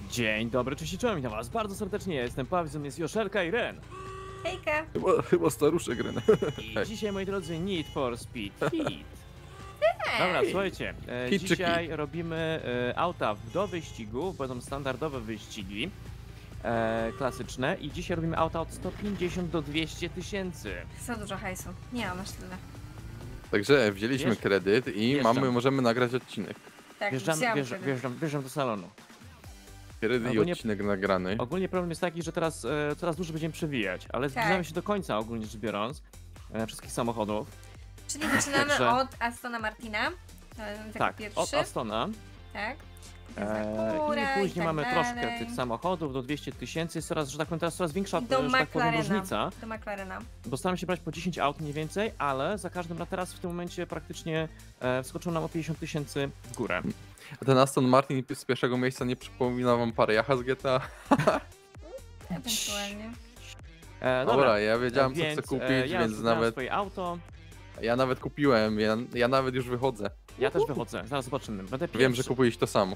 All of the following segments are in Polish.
Dzień dobry, cześć i czołem, witam was bardzo serdecznie, ja jestem Paweł, ze mną jest Joszelka i Ren. Hejka! Chyba staruszek Ren. I Hej. dzisiaj, moi drodzy, Need for Speed Heat. Dobra, słuchajcie, Hit czy dzisiaj robimy auta do wyścigu, będą standardowe wyścigi, klasyczne i dzisiaj robimy auta od 150 do 200 tysięcy. Za dużo hajsu. Nie mam aż tyle. Także wzięliśmy Wiesz- kredyt i wjeżdżam. możemy nagrać odcinek. Tak, Wjeżdżam, wzięłam wjeżdżam, wtedy. wjeżdżam do salonu. Kredyt i Ogólnie- odcinek nagrany. Ogólnie problem jest taki, że teraz coraz dłużej będziemy przewijać, ale zbliżamy Tak. się do końca ogólnie rzecz biorąc wszystkich samochodów. Czyli zaczynamy Także- od Astona Martina. Taki Tak, pierwszy. od Astona. Tak. I później tak mamy dalej. troszkę tych samochodów do 200 tysięcy, jest coraz, że tak powiem, teraz coraz większa, Do że tak powiem, McLarena. różnica, Do McLarena. bo staram się brać po 10 aut mniej więcej, ale za każdym razem teraz w tym momencie praktycznie wskoczył nam o 50 tysięcy w górę. A ten Aston Martin z pierwszego miejsca nie przypomina wam parę jacha z GTA? Ewentualnie. Dobra, ja wiedziałem co więc, chcę kupić, ja więc już nawet... nawet swoje auto, ja nawet kupiłem, ja nawet już wychodzę. ja też wychodzę, zaraz zobaczymy, będę pierwszy. Wiem, że kupiłeś to samo.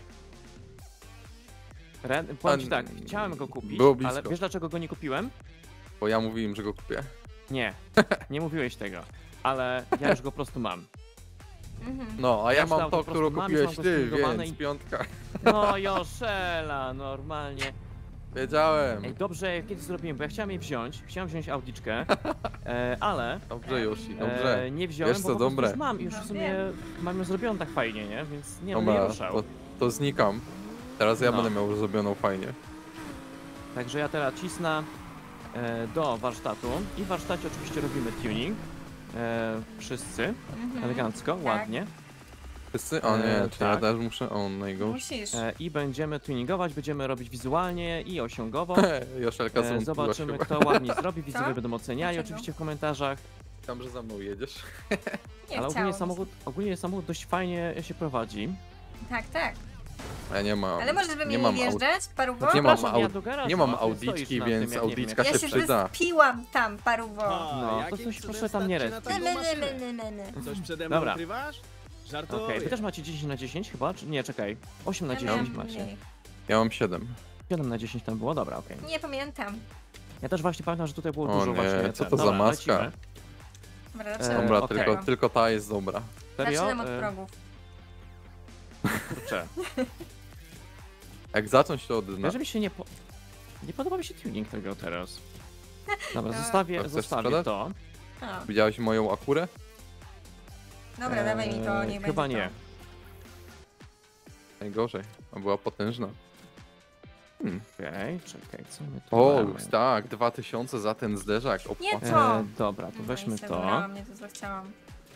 Powiem ci tak, chciałem go kupić, było blisko. ale wiesz dlaczego go nie kupiłem? Bo ja mówiłem, że go kupię. Nie, nie mówiłeś tego, ale ja już go po prostu mam. Mhm. No, a Ja ja już mam to to, auto po które prostu mam, kupiłeś już mam go ty, sfingowane więc i- piątka. No Joszela, normalnie. Wiedziałem. Ej, dobrze, kiedy zrobiłem, bo ja chciałem wziąć Audiczkę, ale Dobrze Yoshi, dobrze. nie wziąłem, Wiesz bo co, po prostu dobre. już mam, już w No sumie mam ją zrobioną tak fajnie, nie? Więc nie, no, nie Dobra, ruszał. to znikam. Teraz ja No. będę miał zrobioną fajnie. Także ja teraz cisnę do warsztatu i w warsztacie oczywiście robimy tuning. Wszyscy, Mhm. elegancko, Tak. ładnie. Wszyscy? O nie, czy ja tak. też muszę? O, najgorszy. Musisz. I będziemy tuningować, będziemy robić wizualnie i osiągowo. Joszelka złączyłaś Zobaczymy, chyba. kto ładnie zrobi, widzowie Co? będą oceniali Dlaczego? oczywiście w komentarzach. Tam, że za mną jedziesz. Nie Ale chciało ogólnie samochód dość fajnie się prowadzi. mi się. Tak, tak. Ja nie mam. Ale możesz we mnie mam nie wjeżdżać, paruwo? Nie mam Zapraszam, ja aud- do garażu, nie mam a ty audiczki, stoisz na więc tym, jak nie audiczka wiem, Ja się się przyda. wyspiłam tam, paruwo. No, to jakim coś cudem proszę tam nie starczy na respić. taką maszynę? Ne. Coś przede mną Dobra. ukrywasz? Żartuję. Okej, wy też macie 10 na 10 chyba? Czy nie, czekaj. 8 na 10 miałam macie. mniej. Ja mam 7. 7 na 10 tam było, dobra, okej. Nie pamiętam. Ja też właśnie pamiętam, że tutaj było O dużo nie, właśnie. co ten. to za Dobra, maska? lecimy. Dobra, Dobra, zaczynam. Dobra, okej. tylko ta jest dobra. Serio? Zaczynam od progów. Kurczę. Jak zacząć to od dna. Wiesz, że mi się nie podoba mi się tuning tego teraz. Dobra, No. To zostawię chcesz zostawię sprzedać? to. O, Widziałeś moją akurę? dobra, dawaj mi to, niech Chyba będzie nie. Najgorzej. A była potężna. Okej, czekaj, co my tu O, mamy? tak, 2000 za ten zderzak. Nie Opłaca. to. Dobra, to No weźmy i sobie to. wybrałam, nie to co chciałam.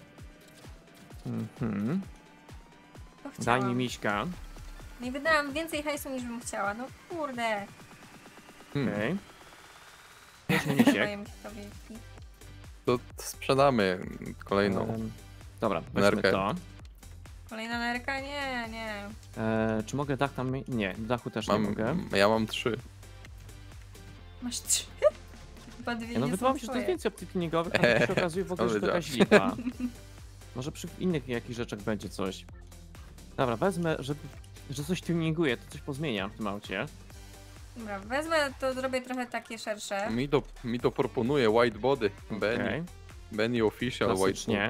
Mhm. To Daj chciałam. mi miśka. No i wydałam więcej hajsu niż bym chciała, no kurde. Okej. Weź mi misiek. Daję mi się to wielki. To sprzedamy kolejną. Dobra, weźmy Nerkę. to. Kolejna nerka? Nie, nie. Czy mogę dach tam... Nie, dachu też nie mogę. Ja mam 3. Masz 3. Chyba dwie No nie wydawało są mi się, że to twoje. jest więcej opcji tuningowych, a tu się okazuje w ogóle, że to jakaś lipa. Może przy innych jakichś rzeczach będzie coś. Dobra, wezmę, że coś tuninguje, to coś pozmienia w tym aucie. Dobra, wezmę, to zrobię trochę takie szersze. Mi to proponuje white body. Benny. Okej, Benny official white body. klasycznie.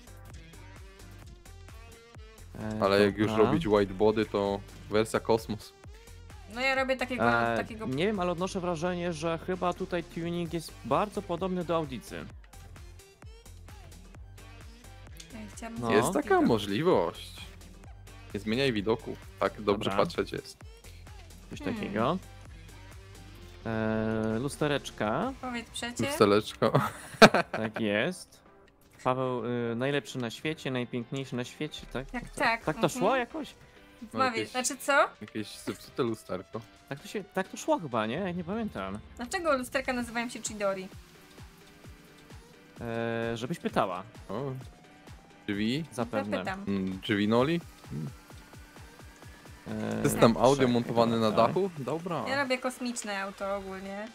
Ale jak już dobra. robić white body, to wersja kosmos. No ja robię takiego, takiego... Nie wiem, ale odnoszę wrażenie, że chyba tutaj tuning jest bardzo podobny do audicy. Ja chciałabym No. Jest taka takiego. możliwość. Nie zmieniaj widoku. Tak dobrze Dobra. patrzeć jest. Coś Hmm. takiego. Lustereczka, Powiedz przecie. Steleczko. tak jest. Paweł najlepszy na świecie, najpiękniejszy na świecie, tak? Tak, tak. Tak to szło jakoś? Wmawiaj. jakieś- Znaczy co? Jakieś zepsute lusterko. Tak to szło chyba, nie? Ja nie pamiętam. Dlaczego lusterka nazywają się Chidori? Żebyś pytała, O. Drzwi. zapewne. Zapytam. Drzwi noli. System audio czekaj, montowany na dobra. dachu? Dobra. Ja robię kosmiczne auto ogólnie.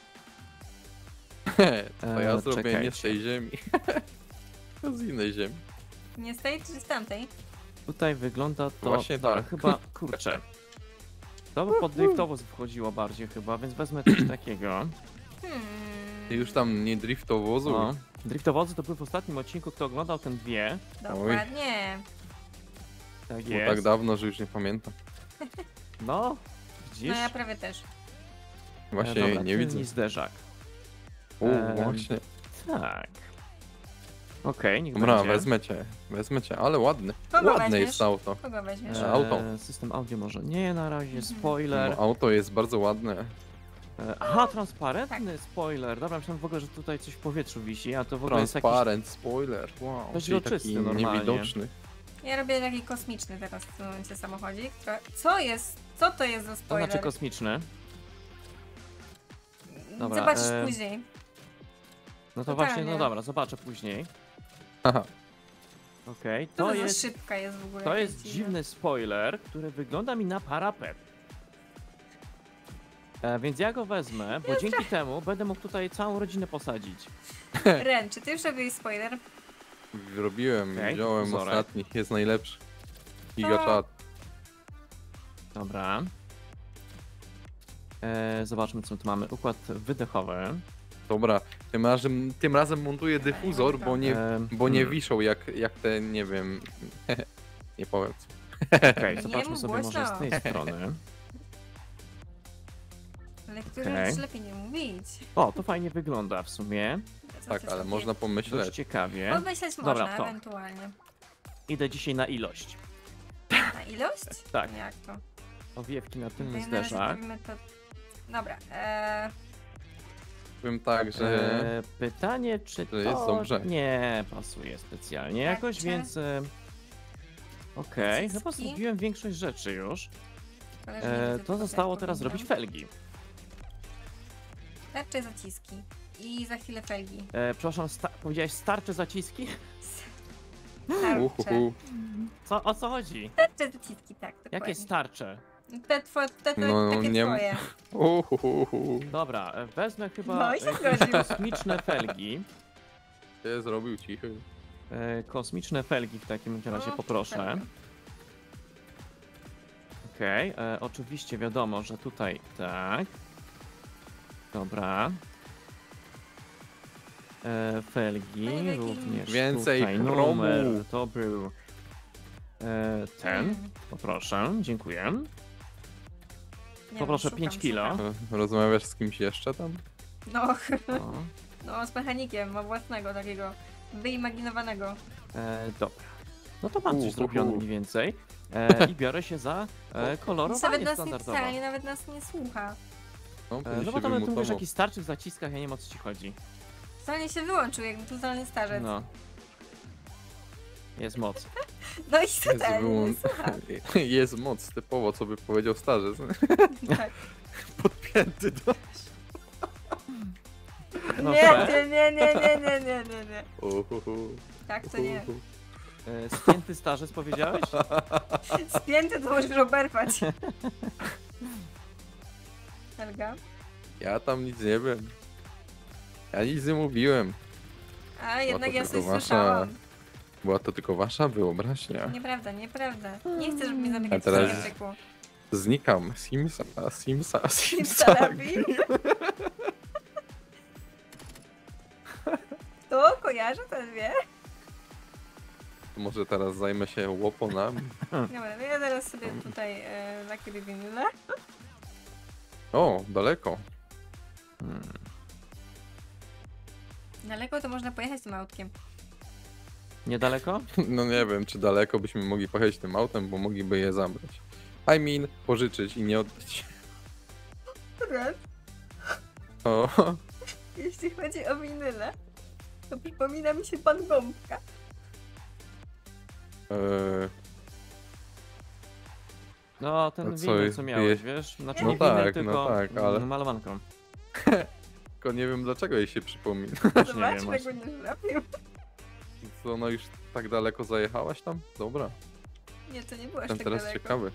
To ja zrobię nie czekajcie. z tej ziemi. To z innej ziemi. Nie z tej czy z tamtej? Tutaj wygląda to... Właśnie dobra, tak. chyba, kurczę. To by pod driftowóz wchodziło bardziej chyba, więc wezmę coś takiego. Ty już tam nie driftowozu. No. Driftowozy to były w ostatnim odcinku, kto oglądał ten wie. Dokładnie. Tak Było jest. tak dawno, że już nie pamiętam. No, widzisz? No ja prawie też. Właśnie Dobra, nie widzę. tylny zderzak. Właśnie. Tak. Okej, niech Dobra, będzie. wezmę cię, ale ładny. Kogo Ładne weźmiesz? jest auto. Kogo weźmiesz? Auto. System audio może nie na razie, spoiler. No, auto jest bardzo ładne. Aha, transparentny spoiler. Dobra, myślałem w ogóle, że tutaj coś w powietrzu wisi, a to w ogóle jest jakiś... Transparent, spoiler. Wow, Dość czyli uroczysty taki normalnie. niewidoczny. Ja robię taki kosmiczny teraz w tym momencie samochodzik. Co jest? Co to jest za To spoiler? znaczy kosmiczny. Dobra, Zobaczysz później. No to Totalnie. właśnie, no dobra, zobaczę później. Haha. Okej, To to za jest... szybka jest w ogóle. To jakaś jest dziwna. dziwny spoiler, który wygląda mi na parapet. Więc ja go wezmę, bo dzięki temu będę mógł tutaj całą rodzinę posadzić. Ren, czy ty już robiłeś spoiler? Robiłem, Okej, wziąłem wzorek. ostatni, jest najlepszy. Gigachat. Dobra. Zobaczmy, co tu mamy. Układ wydechowy. Dobra, tym razem montuję dyfuzor, bo nie wiszą jak te, nie wiem, nie powiem co. Okej, Nie zobaczmy mów sobie może głośno. z tej strony. Ale który Okej. już lepiej nie mówić. O, to fajnie wygląda w sumie. Co Tak, ty ale sobie- można Dość pomyśleć. ciekawie. Podmyśleć Dobra, można, to. ewentualnie. Idę dzisiaj na ilość. Na ilość? Tak. Jak to? Owiewki na To tylny ja na razie zderzak. robimy to... Dobra, Powiem tak, że Pytanie, czy to jest dobrze. nie pasuje specjalnie Tak, jakoś, czy- więc... Okej, chyba Naciski? zrobiłem większość rzeczy już. koleżanki widzę To tylko, zostało jak teraz powinnam. zrobić felgi. Tarcze, zaciski. I za chwilę felgi. Przepraszam, powiedziałeś starcze zaciski? Tarcze. uhuhu. O co chodzi? Tarcze, zaciski, tak, dokładnie. Jakie starcze? Te No, takie nie- twoje. Uhuhu. Dobra, wezmę chyba No i się jakieś zgodził. kosmiczne felgi. Się zrobił cichy. Kosmiczne felgi w takim razie No, poproszę. felgi. Okej, oczywiście wiadomo, że tutaj tak. Dobra. Felgi Panie Weki. również Więcej tutaj chromu. numer to był ten, Mm, poproszę, dziękuję. nie Poproszę wiem, 5 kilo. Rozmawiasz z kimś jeszcze tam? No, O, no, z mechanikiem, ma własnego takiego wyimaginowanego. dobra. No to mam coś Uhuhu. zrobione mniej więcej. I biorę się za Nawet kolorowanie nas nie standardowo. wcale, nawet nas nie słucha. No, No się bo tam ty mówisz o wymutował. jakichś starczych zaciskach, ja nie wiem o co ci chodzi. Totalnie się wyłączył, jakby totalny starzec. No. Jest moc. No i Jest, totalnie nie wyłą- słucha. jest moc, typowo, co by powiedział starzec. Tak. Podpięty do... No Nie, tak. nie. Uhuhu. Tak to nie. Uhuhu. Spięty starzec powiedziałeś? Spięty to możesz oberwać. Helga? Ja tam nic nie wiem. Ja nic nie mówiłem. A jednak to ja tylko coś wasza słyszałam. Była to tylko wasza wyobraźnia. Nieprawda. Nie chcę, żeby mnie zamykać A teraz- w języku. Znikam. Simsa. Simsalabi? Kto kojarzy, ten wie. Może teraz zajmę się łoponami. Dobra, no ja zaraz sobie tutaj lakieruję winyle. O, daleko. Daleko to można pojechać tym autkiem. Niedaleko? No nie wiem, czy daleko byśmy mogli pojechać tym autem, bo mogliby je zabrać. I mean, pożyczyć i nie oddać. Ren, O, jeśli chodzi o winyle, to przypomina mi się pan Gąbka. No, ten A co winyl, jest? co miałeś, wiesz? Znaczy No nie winyl, tak, tylko no tak, ale- malowanką. tylko nie wiem dlaczego jej się przypomina. Też nie Zobacz, wiem jak właśnie. go nie trafił. Co, no już tak daleko zajechałaś tam? Dobra, Nie, to nie było aż jestem tak teraz daleko. ciekawy.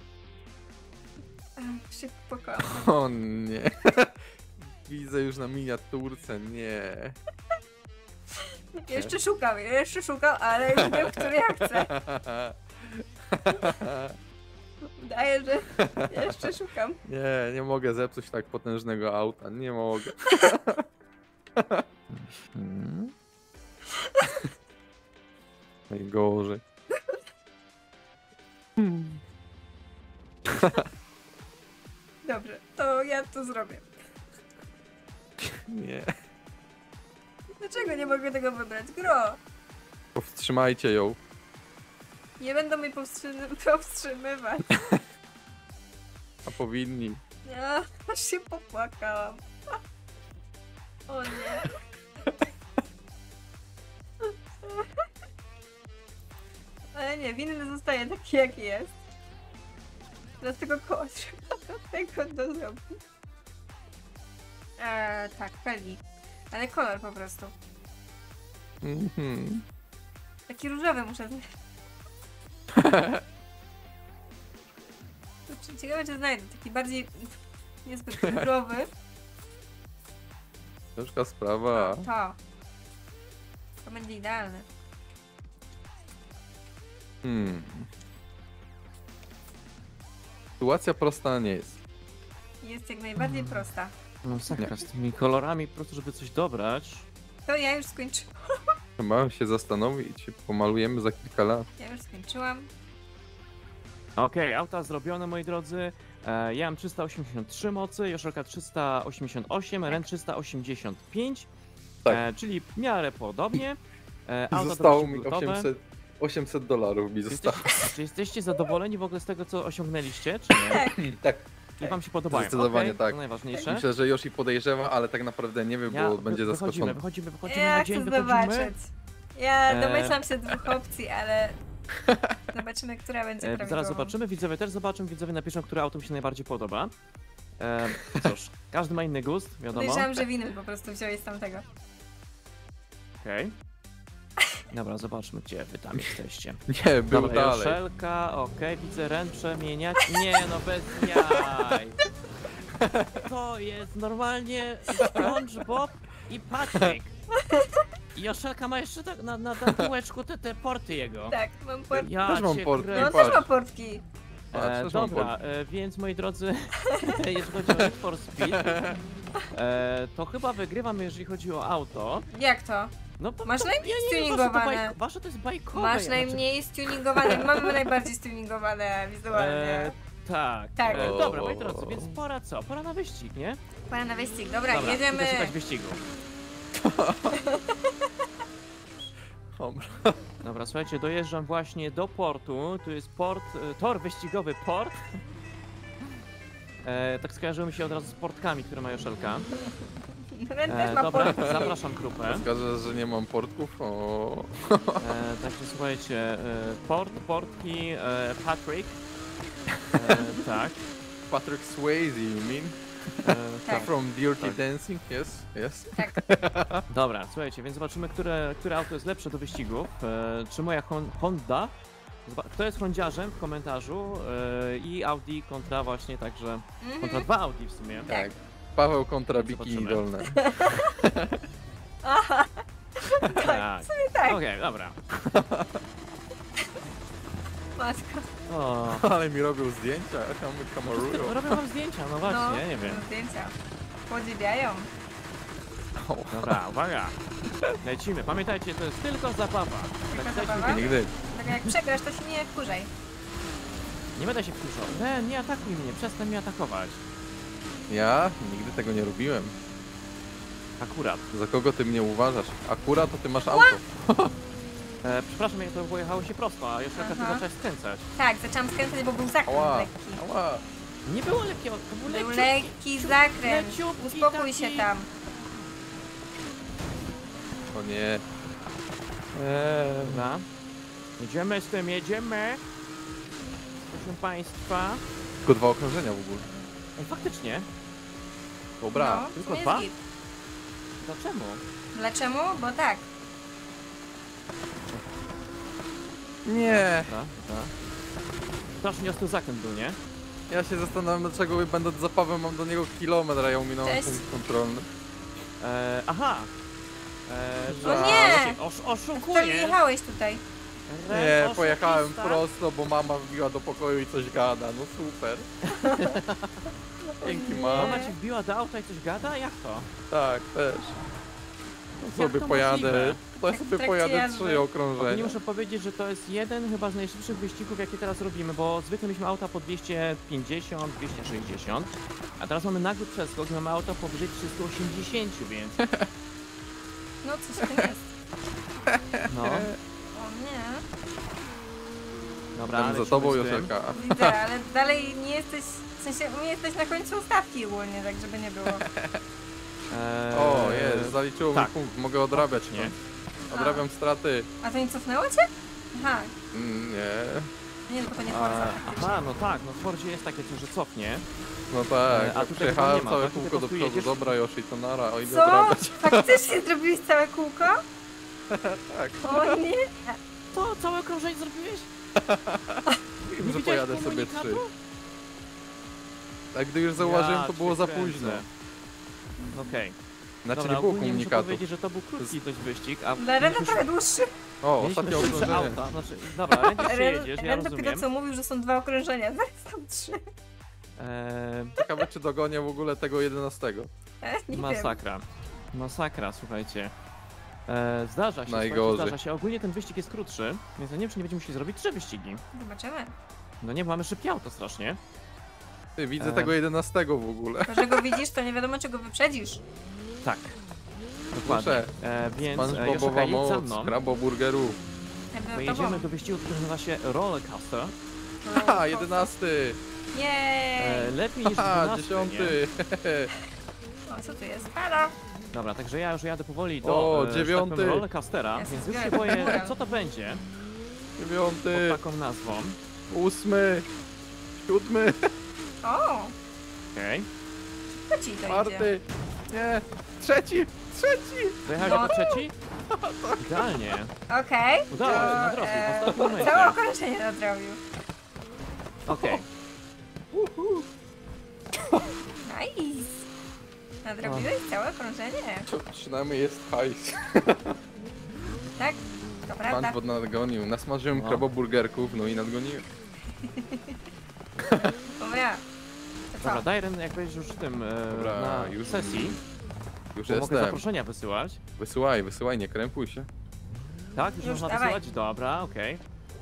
Szybko pokocham. O nie. Widzę już na miniaturce, nie. Jeszcze szukał, ale już wiem, który ja chcę. Wydaje, że jeszcze szukam. Nie mogę zepsuć tak potężnego auta, nie mogę. Hmm. Najgorzej. Dobrze, to ja to zrobię. Nie. Dlaczego nie mogę tego wybrać? Gro! Powstrzymajcie ją. Nie będą mnie powstrzymywać. A powinni. Ja aż się popłakałam. O nie. Ale nie, winny zostaje taki jaki jest. Dlatego koło trzeba tego zrobić. Tak, Peli. Ale kolor po prostu. Mhm. Taki różowy muszę znaleźć. Ciekawe, czy znajdę. Taki bardziej niezbyt różowy. Ciężka sprawa. To będzie idealne. Sytuacja prosta nie jest. Jest jak najbardziej prosta. No sakra, z tymi kolorami po prostu, żeby coś dobrać. To ja już skończyłam. Trzeba się zastanowić. Pomalujemy za kilka lat. Ja już skończyłam. Okej, auta zrobione, moi drodzy. Ja mam 383 mocy, Joszelka 388, Ren 385. Tak. Czyli w miarę podobnie. Auta Zostało do mi wyścigu gotowe. $800 mi zostało. Czy jesteście zadowoleni w ogóle z tego, co osiągnęliście, czy nie? Tak. I wam się podobają? Zdecydowanie Okej, tak. To najważniejsze. Myślę, że Yoshi podejrzewa, ale tak naprawdę nie wie, bo będzie zaskoczony. Wychodzimy Ja na chcę dzień, zobaczyć. Ja Eee. domyślam się dwóch opcji, ale zobaczymy, która będzie prawidłowa. Zaraz zobaczymy, widzowie też zobaczą, widzowie napiszą, które auto mi się najbardziej podoba. Cóż, każdy ma inny gust, wiadomo. Podejrzewam, że winy po prostu wziąłeś z tamtego. Okej. Dobra, zobaczmy, gdzie wy tam jesteście. Nie, był Dobra, dalej. Joszelka, okej, widzę Ren przemieniać. Nie, no bez jaj. To jest normalnie SpongeBob i Patrick. I Joszelka ma jeszcze tak na tyłeczku te porty jego. Tak, mam portki. Ja Też mam cię porty. krę- No patrz. też ma portki. Patrz, też mam Dobra, więc moi drodzy, jeżeli chodzi o Need for Speed, to chyba wygrywam, jeżeli chodzi o auto. Jak to? No, bo Masz to, najmniej ja nie wiem, stuningowane. wasze to jest bajkowe. Masz ja, najmniej stuningowane, mamy najbardziej stuningowane wizualnie. Tak. Tak. Dobra, moi drodzy, więc pora co? Pora na wyścig, nie? Pora na wyścig, dobra, Dobra, jedziemy. idę szukać wyścigu. Dobra. Dobra, słuchajcie, dojeżdżam właśnie do portu. Tu jest port, tor wyścigowy port. Tak skojarzyło mi się od razu z portkami, które ma Joszelka. Ren też ma Dobra, portki. zapraszam grupę. Zgadza, że nie mam portków? O. Także słuchajcie, portki, Patrick. Tak. Patrick Swayze, you mean? Tak. From Dirty Tak. Dancing? Yes. Tak, Dobra, słuchajcie, więc zobaczymy, które auto jest lepsze do wyścigów. Czy moja Honda? Kto jest hondziarzem w komentarzu? I Audi kontra właśnie, także kontra dwa Audi w sumie. Tak. Paweł kontra Biki Zobaczymy. Dolne. Tak. tak. Okej, dobra. matko. O, Ale mi robią zdjęcia, kamerują. robią wam zdjęcia, no właśnie, nie wiem. Zdjęcia. Podziwiają. Dobra, uwaga. Lecimy. Pamiętajcie, to jest tylko zabawa. Tylko Tak, jesteśmy- zabawa? Nigdy. Tak jak przegrasz, to się nie wkurzaj. Nie będę się wkurzał. Ren, nie atakuj mnie, przestań mnie atakować. Ja nigdy tego nie robiłem. Akurat. Za kogo ty mnie uważasz? Akurat to ty masz auto. Przepraszam, jak to pojechało się prosto, a jeszcze ty Aha. zacząłeś skręcać. Tak, zaczęłam skręcać, bo był zakręt Ała. lekki. Ała. Nie było lekkiego, to był Był leciutki. lekki zakręt. leciutki Uspokój taki. się tam. O nie. Dobra. Jedziemy z tym, jedziemy. Proszę państwa. Tylko 2 okrążenia w ogóle. Ej, faktycznie. Dobra. No, tylko to jest 2? git. Dlaczego? Dlaczego? Bo tak. Nie. Dobra. Strasznie ostry zakręt był, nie? Ja się zastanawiam, dlaczego będąc za Pawłem mam do niego kilometr, a ja ominąłem Cześć. punkt kontrolny. Aha. O nie! Oszukuje. Który jechałeś tutaj? Ren, Nie, oszukista. pojechałem prosto, bo mama wbiła do pokoju i coś gada. No super. Dzięki Nie. mama. Mama ci wbiła do auta i coś gada? Jak to? Tak, też. No Jak sobie to pojadę. możliwe? To Jak w sobie trakcie pojadę jazdy. 3 Ogólnie okrążenia. muszę powiedzieć, że to jest jeden chyba z najszybszych wyścigów, jakie teraz robimy, bo zwykle mieliśmy auta po 250, 260, a teraz mamy nagły przeskok, mamy auto powyżej 380, więc No coś tam jest. no, O nie. dobra, Jestem za lecimy tobą, z tym. Joszelka. Widzę, ale dalej nie jesteś... W sensie u mnie jesteś na końcu stawki ogólnie, tak żeby nie było. O, jest, zaliczyło tak. mi punkt. Mogę odrabiać, Nie. nie? Odrabiam straty. A to nie cofnęło cię? Aha. Nie. Nie, no to nie A, Forza. aha, no tak, no w Fordzie jest takie coś, że cofnie. No tak, A jak tutaj przejechałem chyba nie ma, całe tak? Tutaj kółko do po prostu przodu. jedziesz- Dobra, Yoshi, to nara. O, idę Co? odrabiać. Faktycznie zrobiłeś całe kółko? Tak, O nie. To całe okrążenie zrobiłeś? wiem, że widziałeś pojadę sobie komunikatu? 3. Tak, gdy już zauważyłem, Ja to było cię za kręcę. późno. Okej. Znaczy Dobra, nie było ogólnie muszę komunikatu. powiedzieć, że to był krótki dość wyścig, a Dla Rena mieliśmy trochę dłuższy. O, mieliśmy ostatnie szybsze okrążenie. auta, znaczy, dobra, Ren ty jedziesz, ja Ren dopiero rozumiem. co mówił, że są 2 okrążenia, zaraz są 3. Ciekawe, czy dogonię w ogóle tego 11. Nie wiem. Masakra. Masakra, słuchajcie. Zdarza się, Najgorzej. słuchajcie, zdarza się. Ogólnie ten wyścig jest krótszy, więc ja nie wiem, czy nie będziemy musieli zrobić 3 wyścigi. Zobaczymy. No nie, bo mamy szybkie auto strasznie. Ty, widzę tego 11 w ogóle. To, że go widzisz, to nie wiadomo, czego wyprzedzisz. Tak. Dokładnie. Muszę. Więc Joszelka, SpongeBobowa jedź za moc, mną. kraboburgeru. Jakby Pojedziemy do wyścigu, który nazywa się Roller Coaster. Haha, 11! Jej! Lepiej niż Haha, 12, 10! O, co tu jest? Halo! Dobra, także ja już jadę powoli do O, że tak powiem, 9. rollercoastera, Ja więc się już się zbiorę. boję, co to będzie 9! pod taką nazwą. 8! 7! O! Okej. Co ci to idzie? 4! Nie! 3! 3! Dojechałeś No. jako trzeci? Idealnie. Okej. Udało się, nadrobił w ostatnim momencie. Całe okrążenie nadrobił. Okej. Nice! Nadrobiłeś całe okrążenie? To przynajmniej jest hajs. Tak? To prawda. SpongeBob nadgonił. Nasmażyłem No. kraboburgerków, no i nadgoniłem. Dobra. To Dobra, co? daj Ren, jak będziesz już w tym Dobra, na już sesji, Już bo mogę jestem. zaproszenia wysyłać. Wysyłaj, nie krępuj się. Tak? Już Już, można dawaj. wysyłać? Dobra, okej.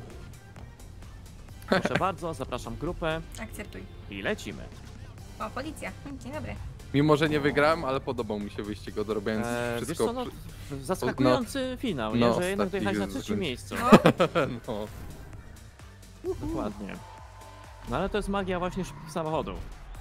Proszę bardzo, zapraszam grupę Akceptuj. i lecimy. O, policja. Dzień dobry. Mimo, że nie wygrałem, ale podobał mi się wyścig, odrobiając Wiesz wszystko. co, no, zaskakujący finał, nie? no, Że jednak z takich dojechałeś na trzecim względów. miejscu. No, No. Dokładnie. No ale to jest magia właśnie szybkich samochodów,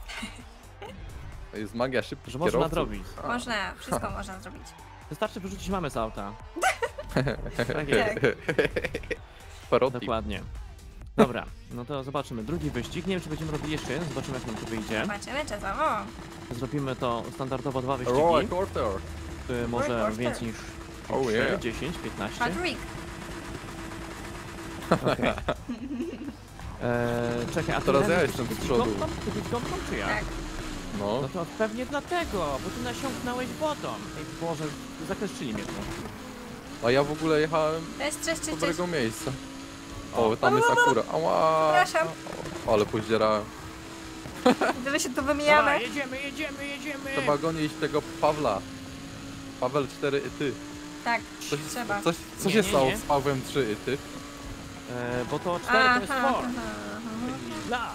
To jest magia szybkich że można kierowców. nadrobić. można, wszystko można zrobić. Wystarczy wyrzucić mamę z auta. Tak jest. Tak. Paroti. Dokładnie. Dobra, no to zobaczymy. Drugi wyścig. Nie wiem, czy będziemy robili jeszcze jeden. Zobaczymy, jak nam to wyjdzie. Zobaczymy czasowo. Zrobimy to standardowo 2 Roller wyścigi. coaster. Może coaster. więcej niż Oh 3, yeah. 10, 15. Patrick. Okej. Czekaj, a ty Teraz Ren, ja ty jestem z jesteś przodu. gąbką? Ty byś gąbką czy ja? Tak. No. No to pewnie dlatego, bo ty nasiąknąłeś wodą. Ej Boże, zakleszczyli mnie tu. A ja w ogóle jechałem Cześć, cześć, z cześć, cześć. dobrego miejsca. O. O, tam jest akura. Ała. Przepraszam. O, ale poździerałem. Widzę, że się tu Dobra, wymijamy. jedziemy. Trzeba gonić tego Pawla. Paweł 4 ty. Tak, Coś, trzeba. co Nie, się nie, stało nie. z Pawłem 3 ty? Bo to 4 to jest Aha, 4. aha. Dla.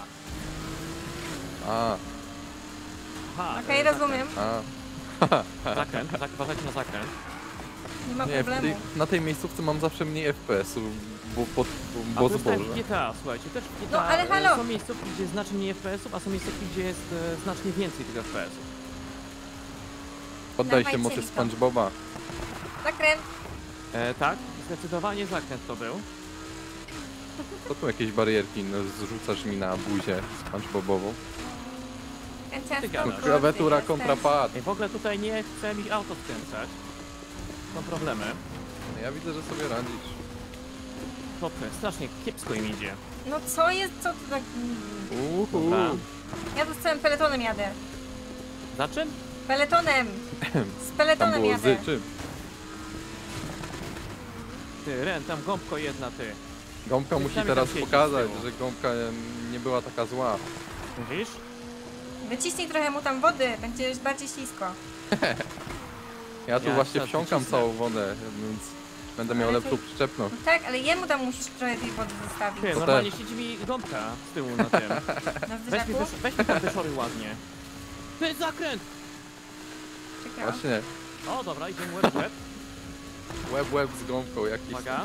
A, Ha, Okej, rozumiem. a. Zakręt, uważajcie na zakręt. Nie ma Nie, problemu. na tej miejscówce mam zawsze mniej FPS-ów, bo A to jest tak zboże. w GTA, słuchajcie, też w GTA No, ale halo. są miejscówki, gdzie jest znacznie mniej FPS-ów, a są miejscówki, gdzie jest znacznie więcej tych FPS-ów. Poddaj się Dawajcie mocy mi to. SpongeBoba. Zakręt. Tak, zdecydowanie zakręt to był. To tu jakieś barierki no, zrzucasz mi na buzię SpongeBobową. Ty gadasz. Klawiatura kontra pad. Ej, w ogóle tutaj nie chcę mi auto skręcać. Są problemy. Ja widzę, że sobie radzisz. To strasznie kiepsko im idzie. No co jest, co tu tak... Uhu. Dobra. Ja tu z całym peletonem jadę. Za czym? Peletonem! Z Tam peletonem było jadę. z czym? ty, Ren, tam gąbko jedna, ty. Gąbka Ty musi sami teraz tam siedzisz pokazać, z tyłu. że gąbka nie była taka zła. Mówisz? Wyciśnij trochę mu tam wody, będzie bardziej ślisko. Ja tu Ja właśnie teraz wsiąkam wycisnę. całą wodę, więc będę miał Ale lepszą to- przyczepność. No tak, ale jemu tam musisz trochę tej wody zostawić. Ty, To normalnie też. siedzi mi gąbka z tyłu na tym. Na Weź mi, zderzaku? weź mi tam wyszory ładnie. Ty, zakręt! Czekam. Właśnie, O, dobra, idziemy łeb w łeb. łeb z gąbką jakiś. Uwaga.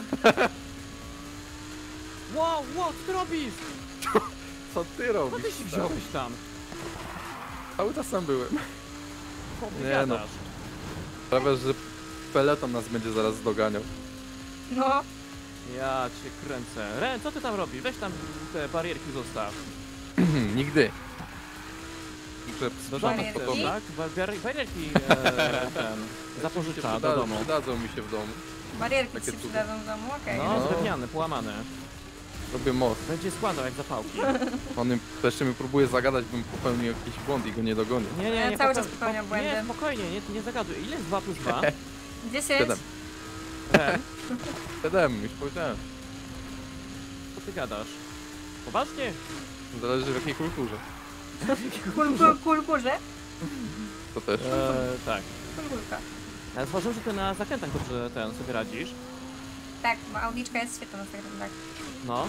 Wow, wow, co ty robisz? Co ty Co robisz? ty się wziąłeś tam? Cały czas sam byłem. Co ty Nie no. gadasz? Prawie, że peleton nas będzie zaraz doganiał. No, Ja cię kręcę. Ren, co ty tam robisz? Weź tam te barierki zostaw. Nigdy. Muszę Do sprzątać domu po chcesz, tobie. tak? Barierki ten, zapożycza do domu. Przydadzą mi się w domu. barierki ci Takie się cuda. przydadzą w domu, okej. No, No. drewniane, połamane. Robię most. Będzie składał jak zapałki. On jeszcze mi próbuje zagadać, bym popełnił jakiś błąd i go nie dogonił. Nie, Ja nie, cały popeł- czas popełniam błędy. Nie, spokojnie, nie zagaduj. Ile jest 2 plus 2? 10? 7. Ren, 7, już powiedziałem. co ty gadasz? Poważnie? Zależy w jakiej kulturze. Kulkurze? To też. Tak. Kulkurka. Ale zauważyłem, że ty na zakrętach dobrze sobie radzisz. Tak, bo audiczka jest świetna na zakrętach. No,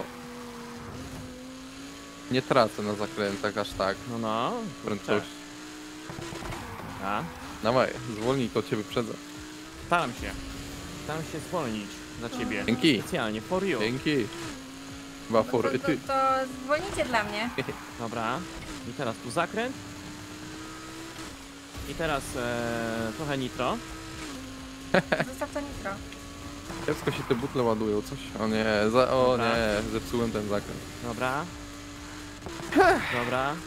Nie tracę na zakrętach aż tak. no. Prędkości. A, Dawaj, zwolnij, to cię wyprzedzę. staram się. Staram się zwolnić dla ciebie. Dzięki. Specjalnie, for you. Dzięki. Chyba To, for to, ty. to zwolnijcie dla mnie. Dobra. I teraz tu zakręt. I teraz trochę nitro. Zostaw to nitro. Kiepsko się te butle ładują, coś. O nie, o Dobra. nie, zepsułem ten zakręt. Dobra. Dobra.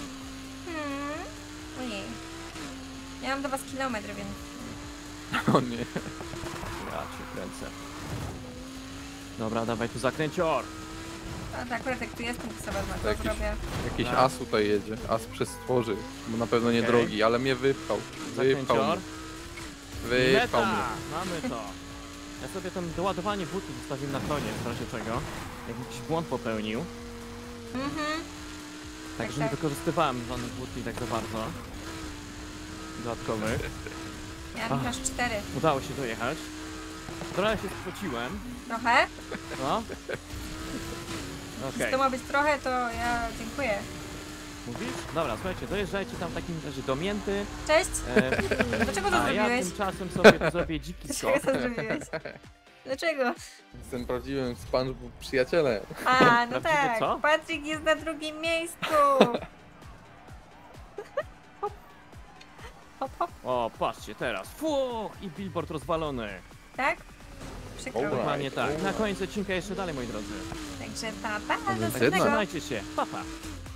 Ojej. Ja mam do was kilometr, więc... O nie. Ja cię kręcę. Dobra, dawaj tu zakręcior. A tak, akurat jak tu jestem, to sobie wezmę, to Jakiś- zrobię. Jakiś Dobra. as tutaj jedzie. As przez stworzy. Bo na pewno nie Okej. drogi, ale mnie wypchał. Wypchał Zakręcior. mnie. Wypchał Meta! mnie. Mamy to. Ja sobie ten doładowanie butów zostawiłem na koniec, w razie czego. Jak jakiś błąd popełnił. Mhm. Także tak. nie wykorzystywałem żadnych butli tak za bardzo. Dodatkowych. Ja mam Ach. aż 4. Udało się dojechać. Trochę się spociłem. Trochę? No. Jeśli Okej. to ma być trochę, to ja dziękuję. Mówisz? Dobra, słuchajcie, dojeżdżajcie tam w takim razie do Mięty. Cześć! E, Dlaczego to a ja zrobiłeś? tymczasem sobie tu zrobię dziki skok. Dlaczego to zrobiłeś? Dlaczego? Jestem prawdziwym SpongeBob przyjacielem. A, no Prawdziwy tak. co? Patryk jest na drugim miejscu. Hop, hop. O, patrzcie teraz. Fuch! I billboard rozwalony. Tak? Przykro. Alright. Dokładnie tak. Na koniec odcinka jeszcze dalej, moi drodzy. Także pa, pa, do Więc Także jedna. następnego. trzymajcie się. Pa, pa.